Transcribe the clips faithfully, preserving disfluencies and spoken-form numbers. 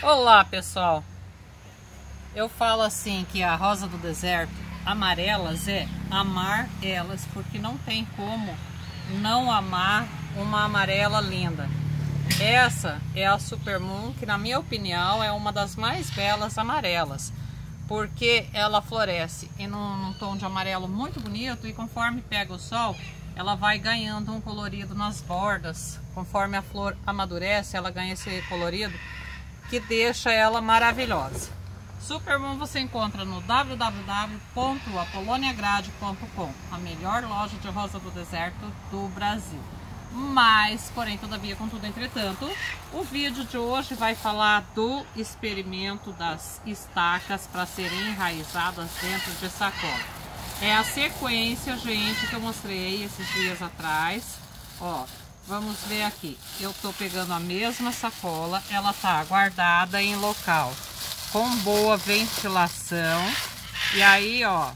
Olá pessoal, eu falo assim que a rosa do deserto, amarelas, é amar elas, porque não tem como não amar uma amarela linda. Essa é a Supermoon, que na minha opinião é uma das mais belas amarelas, porque ela floresce em um, num tom de amarelo muito bonito e conforme pega o sol, ela vai ganhando um colorido nas bordas. Conforme a flor amadurece, ela ganha esse colorido que deixa ela maravilhosa. Supermoon você encontra no w w w ponto apoloniagrade ponto com, a melhor loja de rosa do deserto do Brasil. Mas, porém, todavia, contudo, entretanto, o vídeo de hoje vai falar do experimento das estacas para serem enraizadas dentro de sacola. É a sequência, gente, que eu mostrei esses dias atrás. Ó, vamos ver aqui. Eu tô pegando a mesma sacola, ela tá guardada em local com boa ventilação. E aí, ó,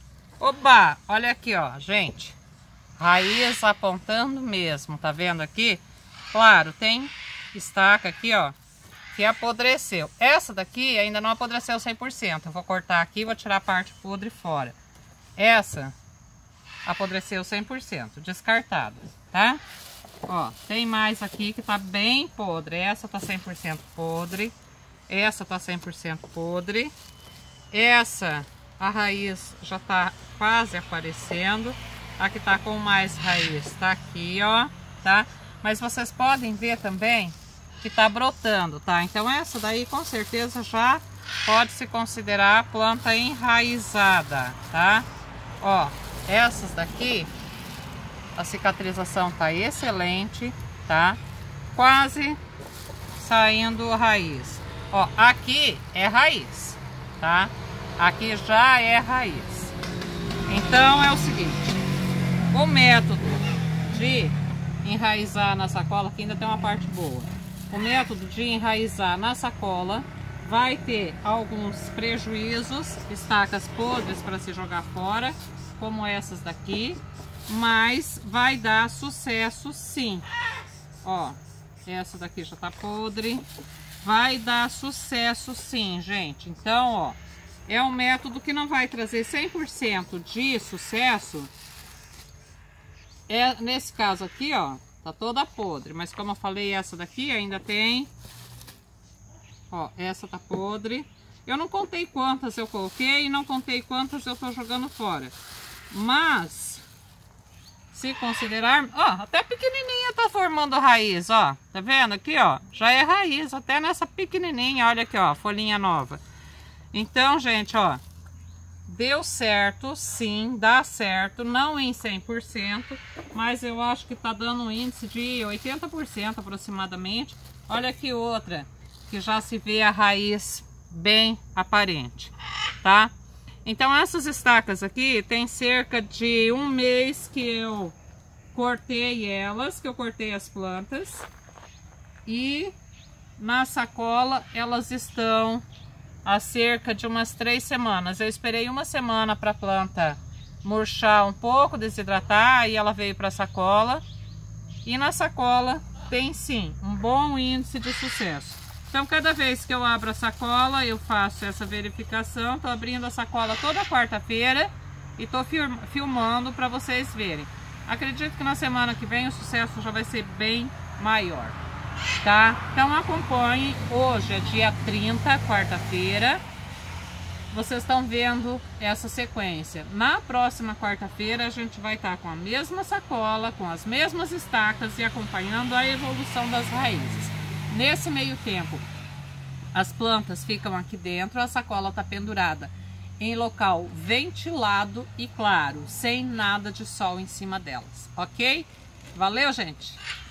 oba, olha aqui, ó, gente. Raiz apontando mesmo, tá vendo aqui? Claro, tem estaca aqui, ó, que apodreceu. Essa daqui ainda não apodreceu cem por cento. Eu vou cortar aqui e vou tirar a parte podre fora. Essa apodreceu cem por cento, descartada, tá? Ó, tem mais aqui que tá bem podre. Essa tá cem por cento podre. Essa tá cem por cento podre. Essa, a raiz já tá quase aparecendo. A que tá com mais raiz tá aqui, ó, tá? Mas vocês podem ver também que tá brotando, tá? Então essa daí com certeza já pode se considerar planta enraizada, tá? Ó, essas daqui, a cicatrização tá excelente, tá? Quase saindo raiz. Ó, aqui é raiz, tá? Aqui já é raiz. Então é o seguinte, o método de enraizar na sacola, que ainda tem uma parte boa, o método de enraizar na sacola vai ter alguns prejuízos, estacas podres para se jogar fora, como essas daqui, mas vai dar sucesso sim. Ó, essa daqui já tá podre, vai dar sucesso sim, gente. Então, ó, é um método que não vai trazer cem por cento de sucesso. É, nesse caso aqui, ó, tá toda podre, mas como eu falei, essa daqui ainda tem. Ó, essa tá podre. Eu não contei quantas eu coloquei e não contei quantas eu tô jogando fora. Mas, se considerar, ó, até pequenininha tá formando raiz, ó. Tá vendo aqui, ó? Já é raiz, até nessa pequenininha, olha aqui, ó, folhinha nova. Então, gente, ó, deu certo, sim, dá certo, não em cem por cento, mas eu acho que tá dando um índice de oitenta por cento aproximadamente. Olha aqui outra, que já se vê a raiz bem aparente, tá? Então essas estacas aqui tem cerca de um mês que eu cortei elas, que eu cortei as plantas, e na sacola elas estão há cerca de umas três semanas. Eu esperei uma semana para a planta murchar um pouco, desidratar, e ela veio para a sacola. E na sacola tem sim um bom índice de sucesso. Então cada vez que eu abro a sacola eu faço essa verificação. Estou abrindo a sacola toda quarta-feira e estou filmando para vocês verem. Acredito que na semana que vem o sucesso já vai ser bem maior, tá? Então acompanhe. Hoje é dia trinta, quarta-feira. Vocês estão vendo essa sequência. Na próxima quarta-feira a gente vai estar com a mesma sacola, com as mesmas estacas e acompanhando a evolução das raízes. Nesse meio tempo, as plantas ficam aqui dentro, a sacola está pendurada em local ventilado e claro, sem nada de sol em cima delas, ok? Valeu, gente!